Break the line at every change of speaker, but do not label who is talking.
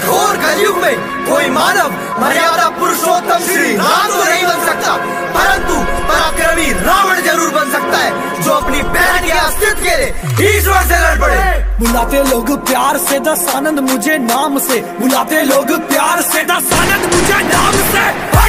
इस घोर कलयुग में कोई मानव मर्यादा पुरुषोत्तम श्री राम तो नहीं बन सकता, परंतु पराक्रमी रावण जरूर बन सकता है, जो अपनी बहन के अस्तित्व के लिए ईश्वर से लड़ पड़े।
बुलाते लोग प्यार से दस आनंद मुझे नाम से, बुलाते लोग प्यार से दस आनंद मुझे नाम से।